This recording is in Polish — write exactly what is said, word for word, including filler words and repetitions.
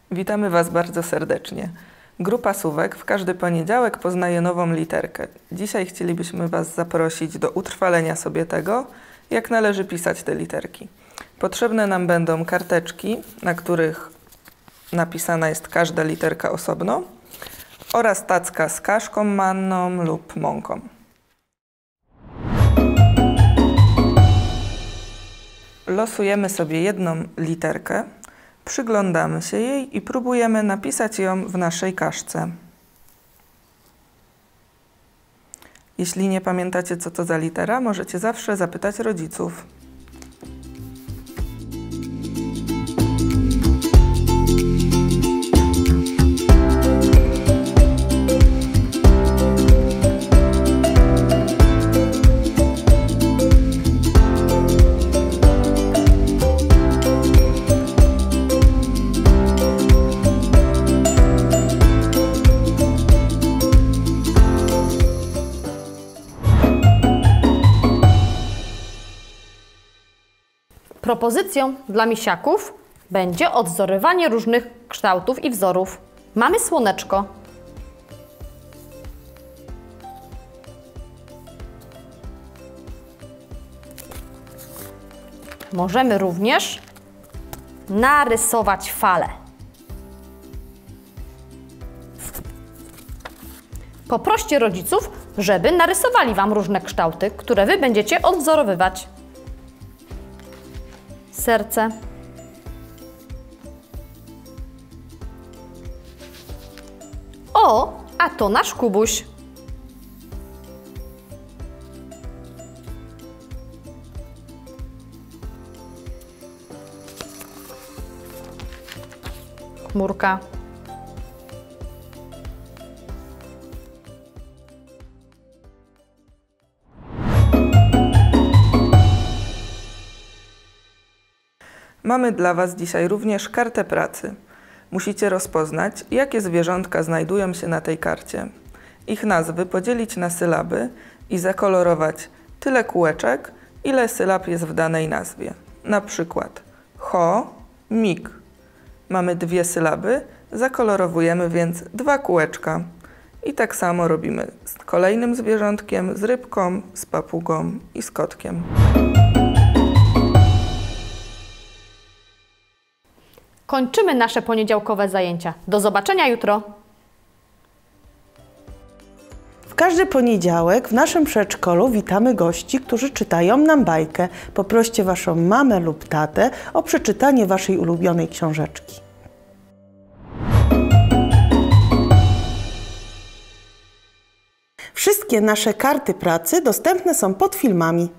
Witamy Was bardzo serdecznie. Grupa Suwek w każdy poniedziałek poznaje nową literkę. Dzisiaj chcielibyśmy Was zaprosić do utrwalenia sobie tego, jak należy pisać te literki. Potrzebne nam będą karteczki, na których napisana jest każda literka osobno, oraz tacka z kaszką manną lub mąką. Losujemy sobie jedną literkę, przyglądamy się jej i próbujemy napisać ją w naszej kaszce. Jeśli nie pamiętacie, co to za litera, możecie zawsze zapytać rodziców. Propozycją dla misiaków będzie odwzorowanie różnych kształtów i wzorów. Mamy słoneczko. Możemy również narysować falę. Poproście rodziców, żeby narysowali Wam różne kształty, które Wy będziecie odwzorowywać. Serce. O, a to nasz Kubuś. Chmurka. Mamy dla Was dzisiaj również kartę pracy. Musicie rozpoznać, jakie zwierzątka znajdują się na tej karcie. Ich nazwy podzielić na sylaby i zakolorować tyle kółeczek, ile sylab jest w danej nazwie. Na przykład cho, mig. Mamy dwie sylaby, zakolorowujemy więc dwa kółeczka. I tak samo robimy z kolejnym zwierzątkiem, z rybką, z papugą i z kotkiem. Kończymy nasze poniedziałkowe zajęcia. Do zobaczenia jutro. W każdy poniedziałek w naszym przedszkolu witamy gości, którzy czytają nam bajkę. Poproście Waszą mamę lub tatę o przeczytanie Waszej ulubionej książeczki. Wszystkie nasze karty pracy dostępne są pod filmami.